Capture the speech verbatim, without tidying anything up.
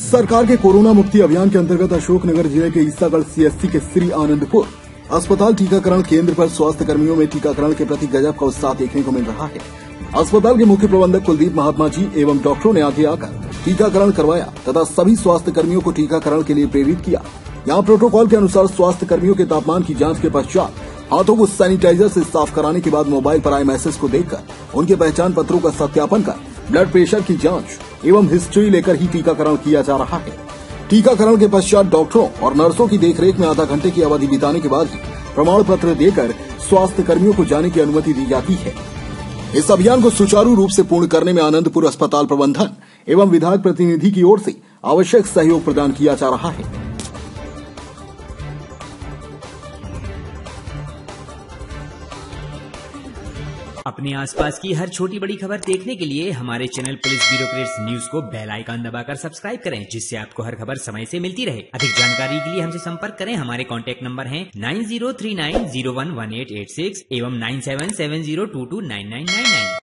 सरकार के कोरोना मुक्ति अभियान के अंतर्गत अशोकनगर जिले के ईसागढ़ सीएससी के श्री आनंदपुर अस्पताल टीकाकरण केंद्र पर स्वास्थ्य कर्मियों में टीकाकरण के प्रति गजब का उत्साह देखने को मिल रहा है। अस्पताल के मुख्य प्रबंधक कुलदीप महात्मा जी एवं डॉक्टरों ने आगे आकर टीकाकरण करवाया तथा सभी स्वास्थ्य कर्मियों को टीकाकरण के लिए प्रेरित किया। यहाँ प्रोटोकॉल के अनुसार स्वास्थ्य कर्मियों के तापमान की जांच के पश्चात हाथों को सैनिटाइजर से साफ कराने के बाद मोबाइल पर आए मैसेज को देखकर उनके पहचान पत्रों का सत्यापन कर ब्लड प्रेशर की जांच एवं हिस्ट्री लेकर ही टीकाकरण किया जा रहा है। टीकाकरण के पश्चात डॉक्टरों और नर्सों की देखरेख में आधा घंटे की अवधि बिताने के बाद ही प्रमाण पत्र देकर स्वास्थ्य कर्मियों को जाने की अनुमति दी जाती है। इस अभियान को सुचारू रूप से पूर्ण करने में आनंदपुर अस्पताल प्रबंधन एवं विधायक प्रतिनिधि की ओर से आवश्यक सहयोग प्रदान किया जा रहा है। अपने आसपास की हर छोटी बड़ी खबर देखने के लिए हमारे चैनल पुलिस ब्यूरोक्रेट्स न्यूज को बेल आइकन दबाकर सब्सक्राइब करें, जिससे आपको हर खबर समय से मिलती रहे। अधिक जानकारी के लिए हमसे संपर्क करें। हमारे कॉन्टैक्ट नंबर हैं nine zero three nine zero one one eight eight six एवं nine seven seven zero two two nine nine nine nine.